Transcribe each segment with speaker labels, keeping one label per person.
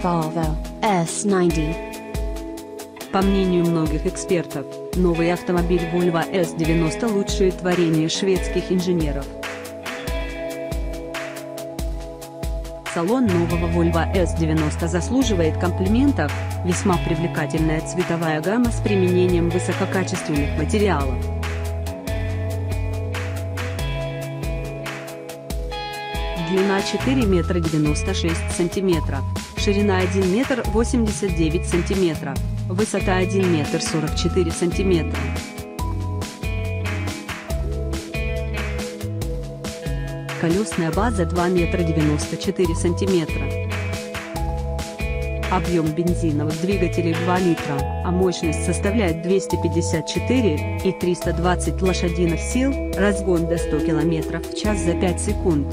Speaker 1: Volvo S90.
Speaker 2: По мнению многих экспертов, новый автомобиль Volvo S90 – лучшее творение шведских инженеров. Салон нового Volvo S90 заслуживает комплиментов, весьма привлекательная цветовая гамма с применением высококачественных материалов. Длина 4 метра 96 сантиметров, ширина 1 метр 89 сантиметров, высота 1 метр 44 сантиметра. Колесная база 2 метра 94 сантиметра. Объем бензиновых двигателей 2 литра, а мощность составляет 254 и 320 лошадиных сил, разгон до 100 км в час за 5 секунд.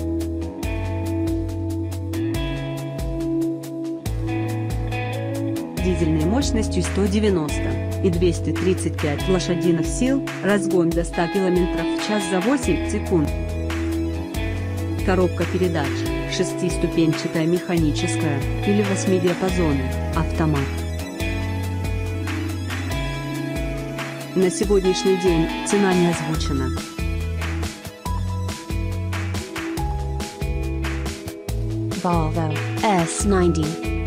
Speaker 2: Дизельной мощностью 190 и 235 лошадиных сил, разгон до 100 км в час за 8 секунд. Коробка передач, 6-ступенчатая механическая или 8-диапазонный, автомат. На сегодняшний день цена не озвучена.
Speaker 1: Volvo S90.